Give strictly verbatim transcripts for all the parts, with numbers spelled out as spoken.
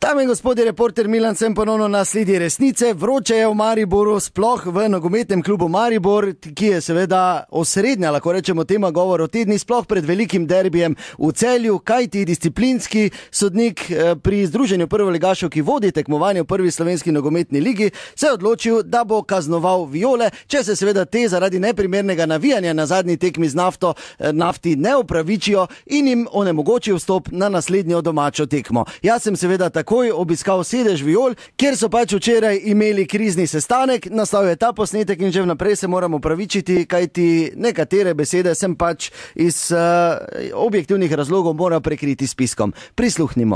Dame in gospodje, reporter Milan sem ponovno na sledi resnice. Vroče je v Mariboru, sploh v nogometnem klubu Maribor, ki je seveda osrednja, lahko rečemo, tema govor o tedni, sploh pred velikim derbijem v Celju, kajti disciplinski sodnik pri Združenju prvoligašev, ki vodi tekmovanje v prvi slovenski nogometni ligi, se je odločil, da bo kaznoval Viole, če se seveda te zaradi neprimernega navijanja na zadnji tekmi z nafto, nafti ne upravičijo in jim onemogočijo vstop na naslednjo domačo tekmo. Jaz sem seveda tako obiskal sedež Viol, kjer so pač včeraj imeli krizni sestanek, nastal je ta posnetek in že vnaprej se moramo opravičiti, kajti nekatere besede sem pač iz uh, objektivnih razlogov moral prekriti s piskom. Prisluhnimo.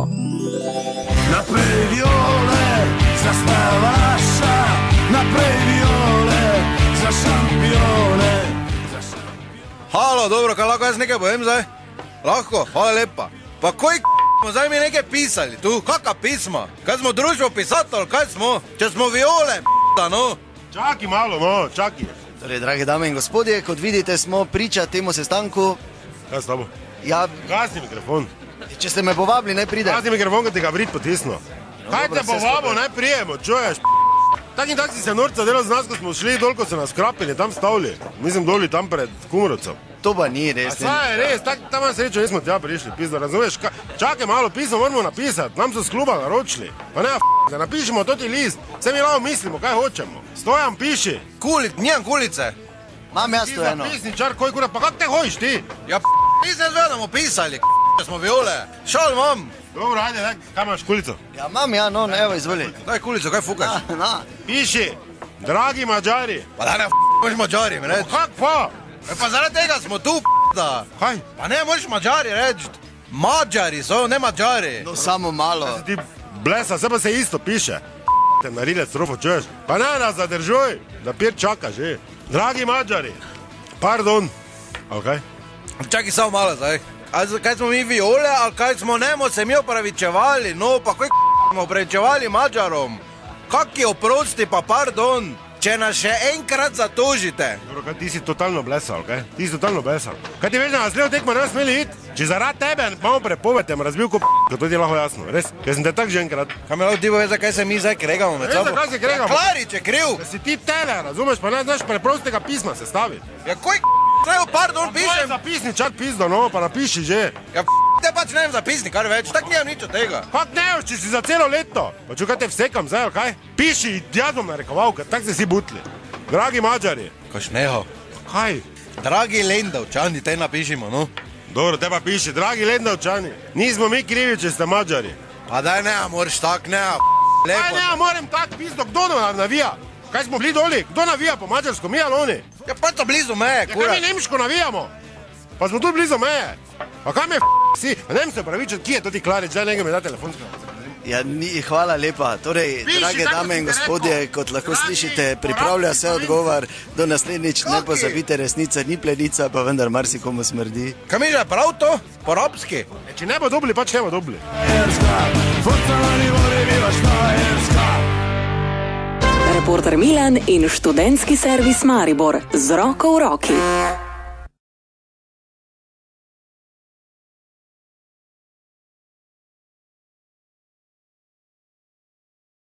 Naprej Viole, zastava vaša, naprej Viole, za šampione. Halo, dobro, kaj lahko jaz nekaj povem zdaj? Lahko, hvala lepa. Pa koj smo zdaj mi nekaj pisali tu? Kaka pisma? Kaj smo družbo pisatelj, kaj smo? Če smo Viole, p***a, no? Čaki malo, no, čaki. Torej, drage dame in gospodje, kot vidite, smo priča temu sestanku. Kaj s tabo? Ja, Gasni mikrofon. če ste me povabili, ne pride. Gasni mikrofon, kad te ga vrit potisno. Kaj te povabo, ne prijemo, čuješ, p***. Tak in tak si se norca delal z nas, ko smo šli dol, ko se nas krapili, tam stavili. Mislim, doli tam pred Kumrovcem. To pa ni res. A saj je res, tak, tam vam srečo nismo tja prišli, pizda, razumeš? Ka, čakaj malo, pismo moramo napisati, nam so z kluba naročili. Pa ne, f***, da napišemo toti list, vse mi lavo mislimo, kaj hočemo. Stojan, piši. Kulit, nijem kulice. Mam jaz to eno. Pisničar, koj kura, pa kak te hojiš ti? Ja, p***, nisem zvedamo pisali, k***, smo Viole. Šal imam. Dobro, ajde, daj, kaj imaš kulico? Ja, mam ja, no, evo, izvoli. Daj kulico, kaj fukaš? Na, na. Piši, dragi Mađari. Pa da ne, f***, moraš Mađari mi reči. Kak pa? E pa zaradi tega smo tu, p***da. Kaj? Pa ne, moraš Mađari reči. Mađari so, ne Mađari. No, samo malo. Ti blesa, se pa se isto piše. Te narilec trofo, čuješ? Pa ne nas zadržuj, da pir čaka že. Dragi Mađari, pardon. Okay. Čakaj samo malo zdaj. Ali kaj smo mi Viole, ali kaj smo nemo se mi opravičevali? No, pa kaj smo opravičevali Mađarom? Kak je oprosti, pa pardon, če nas še enkrat zatožite? Dobro, kaj ti si totalno blesal, kaj? Ti si totalno blesal. Kaj ti veš, da naslednjo tekmo ne smeli iti? Če zaradi tebe malo prepovedem razbil ko p***, to ti je lahko jasno, res? Ker sem te tak že enkrat. Kaj me lahko ti poveš, zakaj se mi zdaj kregamo med Veš, sabo? zakaj se kregamo? Ja, Klarič je kriv. Da si ti tele, razumeš, pa ne znaš preprostega pisma sestaviti. Ja, koj k***, pardon, To je pišem. zapisničar pizdo, no, pa napiši že. Ja, p***, te pač ne vem zapisnik, kar več, tak nimam nič od tega. Kak ne veš, če si za celo leto? Pa ču, kaj te vsekam zdaj, ali kaj? Piši, jaz bom narekoval, ker tak ste si butli. Dragi Mađari. Kaš neho. Kaj? Dragi Lendavčani, te napišimo, no. Dobro, te pa piši, dragi Lendavčani. Nismo mi krivi, če ste Mađari. Pa daj ne, moraš tak, ne, Kaj lepo. ne, moram tak pizdo, kdo nam navija? Kaj smo bili doli? Kdo navija po mađarsko, mi ali oni? Ja, pa to blizu meje, Ja, kaj kura. mi nemško navijamo? Pa smo tu blizu meje. Pa kaj me f*** si? Pa ne mi se pravičati, kje je to ti Klarič, zdaj nekaj mi da telefonsko. Ja, ni, hvala lepa. Torej, Piši, drage tako dame si in ti gospodje, rekel. kot lahko Dragi, slišite, pripravlja se porabni odgovor. Do naslednjič ne Kaki? pozabite, resnica ni plenica, pa vendar marsikomu smrdi. Kaj mi že prav to? Po robski? E, če ne bo dobili, pač ne bo dobili. Reporter Milan in študentski servis Maribor z roko v roki.